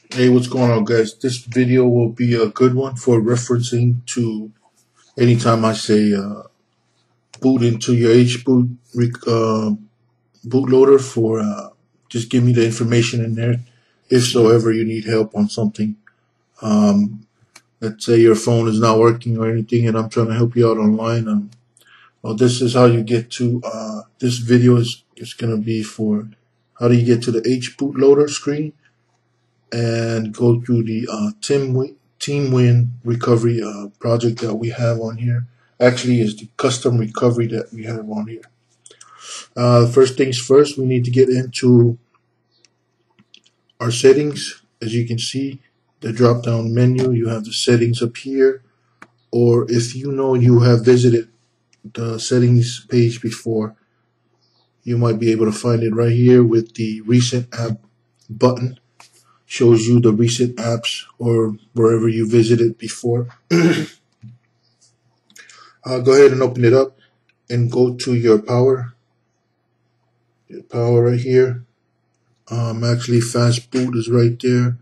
Hey, what's going on, guys? This video will be a good one for referencing to anytime I say boot into your HBoot bootloader for just give me the information in there if so ever you need help on something. Um, let's say your phone is not working or anything and I'm trying to help you out online. Well, this is how you get to this video is going to be for how do you get to the HBootloader screen and go through the TeamWin recovery project that we have on here. Actually, is the custom recovery that we have on here. First things first, we need to get into our settings. As you can see, the drop down menu, you have the settings up here. Or if you know you have visited the settings page before, you might be able to find it right here with the recent app button. Shows you the recent apps or wherever you visited before. Go ahead and open it up and go to your power. Your power right here. Actually, fast boot is right there.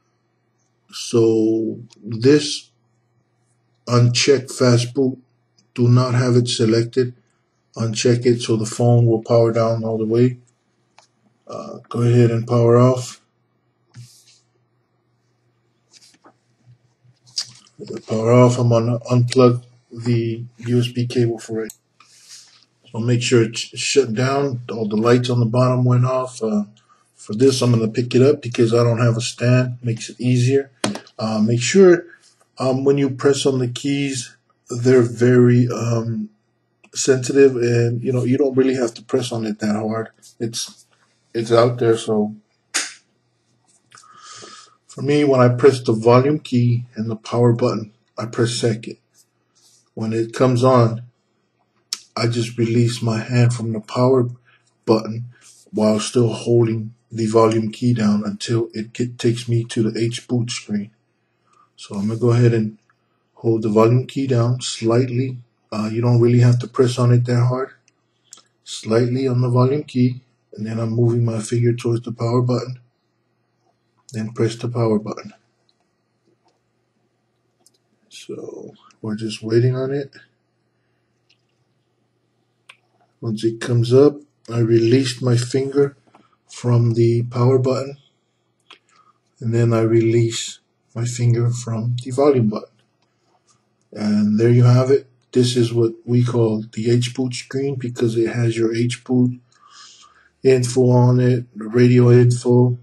So this uncheck fast boot, do not have it selected. Uncheck it so the phone will power down all the way. Go ahead and power off. Power off. I'm gonna unplug the USB cable for it. So make sure it's shut down. All the lights on the bottom went off. For this, I'm going to pick it up because I don't have a stand. Makes it easier. Make sure when you press on the keys, they're very sensitive, and you don't really have to press on it that hard. It's out there. So for me, when I press the volume key and the power button, I press second. When it comes on, I just release my hand from the power button while still holding the volume key down until it takes me to the HBoot screen. So I'm going to go ahead and hold the volume key down slightly. You don't really have to press on it that hard. Slightly on the volume key, and then I'm moving my finger towards the power button. Then press the power button. So we're just waiting on it. Once it comes up, I released my finger from the power button, and then I release my finger from the volume button. And there you have it. This is what we call the HBoot screen because it has your HBoot info on it, the radio info.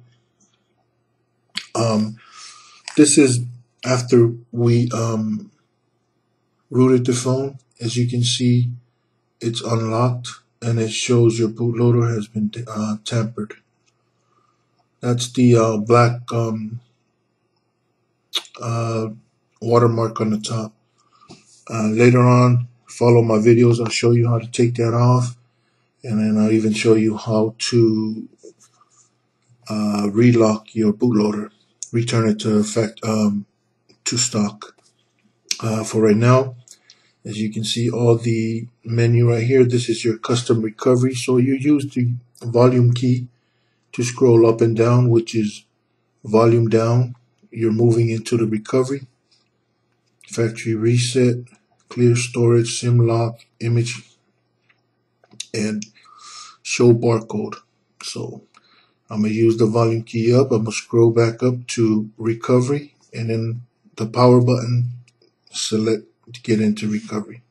This is after we rooted the phone. As you can see, it's unlocked and it shows your bootloader has been tampered. That's the black watermark on the top. Later on, follow my videos. I'll show you how to take that off, and then I'll even show you how to relock your bootloader, return it to to stock. For right now, as you can see, all the menu right here, this is your custom recovery. So you use the volume key to scroll up and down, which is volume down. You're moving into the recovery, factory reset, clear storage, SIM lock, image, and show barcode. So I'm going to use the volume key up. I'm going to scroll back up to recovery, and then the power button, select to get into recovery.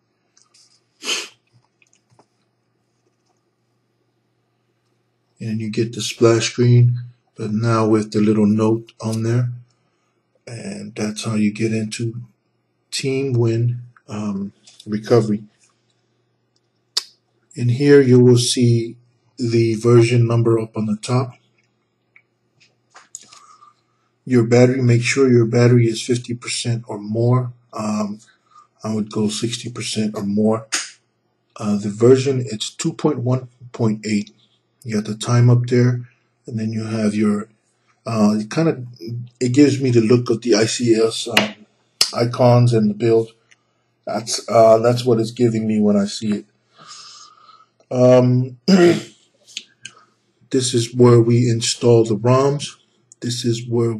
And you get the splash screen, but now with the little note on there. And that's how you get into TeamWin recovery. In here you will see the version number up on the top. Your battery, make sure your battery is 50% or more. I would go 60% or more. The version, it's 2.1.8. You got the time up there, and then you have your it gives me the look of the ICS icons and the build. That's what it's giving me when I see it. This is where we install the ROMs. This is where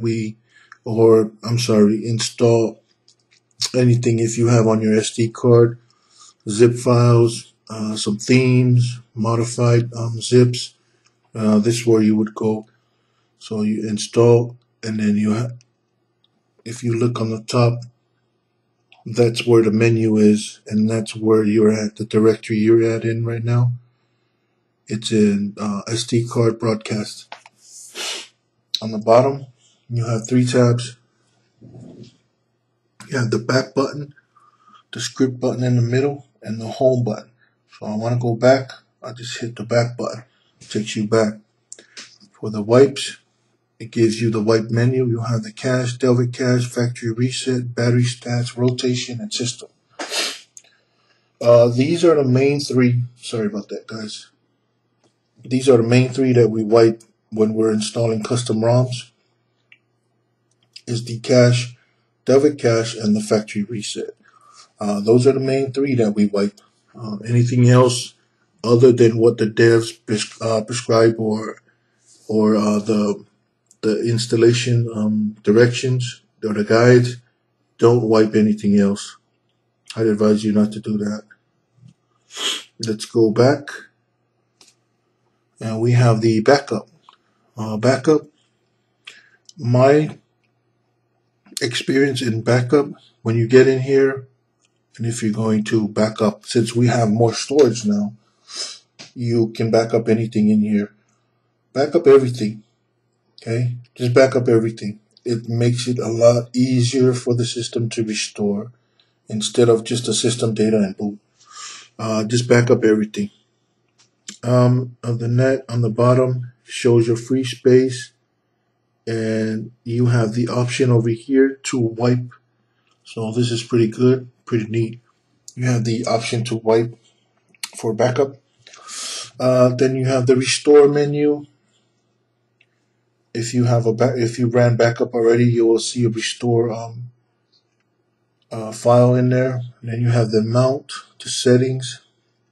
install anything if you have on your SD card, zip files, some themes, modified zips. This is where you would go. So you install, and then if you look on the top, that's where the menu is, and that's where you're at, the directory you're at in right now. It's in SD card broadcast. On the bottom, you have 3 tabs. You have the back button, the script button in the middle, and the home button. So I want to go back. I just hit the back button. It takes you back. For the wipes, it gives you the wipe menu. You'll have the cache, Delvik cache, factory reset, battery stats, rotation, and system. These are the main 3. Sorry about that, guys. These are the main 3 that we wipe when we're installing custom ROMs. Is the cache, Delvik cache, and the factory reset. Those are the main 3 that we wipe. Anything else other than what the devs prescribe or the installation directions or the guides, don't wipe anything else. I'd advise you not to do that. Let's go back, and we have the backup. Backup. My experience in backup, when you get in here, and if you're going to back up, since we have more storage now, you can back up anything in here. Back up everything. Okay, just back up everything. It makes it a lot easier for the system to restore instead of just the system data and boot. Just back up everything. Of the net on the bottom shows your free space, and you have the option over here to wipe. So this is pretty good, pretty neat. You have the option to wipe for backup. Then you have the restore menu. If you ran backup already, you will see a restore file in there. And then you have the mount to settings.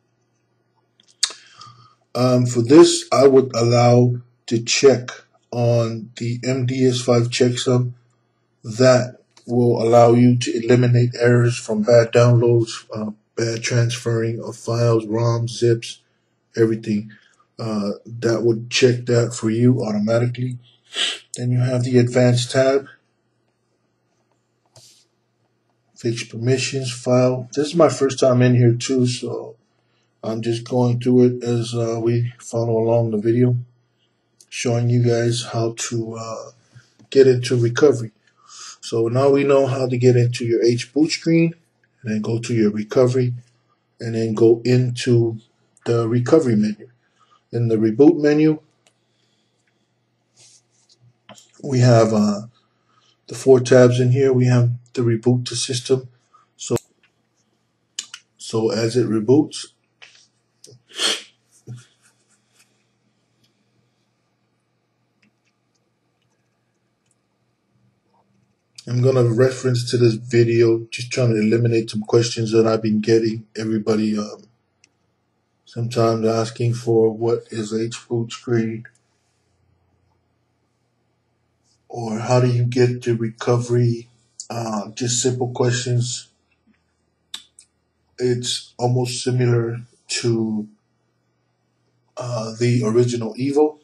For this, I would allow to check on the MDS5 checksum. That will allow you to eliminate errors from bad downloads, bad transferring of files, ROMs, zips, everything. That would check that for you automatically. Then you have the advanced tab. Fix permissions, file. This is my first time in here too, so I'm just going through it as we follow along the video, showing you guys how to get into recovery. So now we know how to get into your H boot screen, and then go to your recovery, and then go into the recovery menu. In the reboot menu, we have the 4 tabs in here. We have the reboot to system. So as it reboots, I'm going to reference to this video, just trying to eliminate some questions that I've been getting. Everybody sometimes asking for what is H boot screen, or how do you get to recovery. Just simple questions. It's almost similar to the original Evo.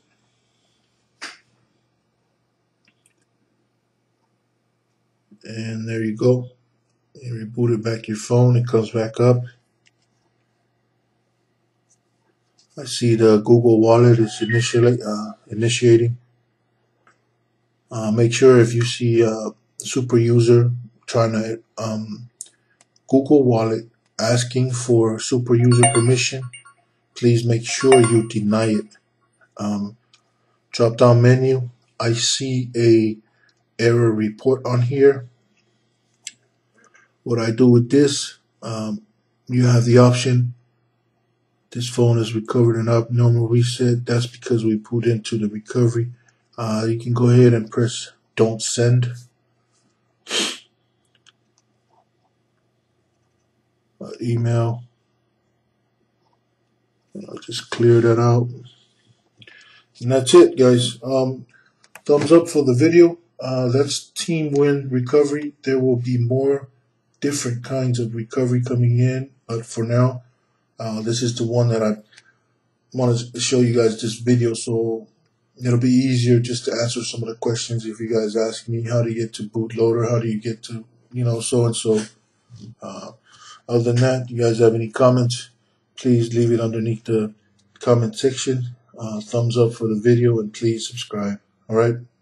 And there you go. You rebooted back your phone, it comes back up. I see the Google Wallet is initiating. Make sure if you see a super user trying to Google Wallet asking for super user permission, please make sure you deny it. Drop down menu. I see a error report on here. What I do with this, you have the option. This phone is recovered and abnormal reset. That's because we put into the recovery. You can go ahead and press don't send. Email. I'll just clear that out. And that's it, guys. thumbs up for the video. That's Team Win Recovery. There will be more different kinds of recovery coming in, but for now, this is the one that I wanted to show you guys this video, so it'll be easier just to answer some of the questions if you guys ask me how to get to bootloader, how do you get to, so and so. Other than that, you guys have any comments, please leave it underneath the comment section. Thumbs up for the video, and please subscribe. All right.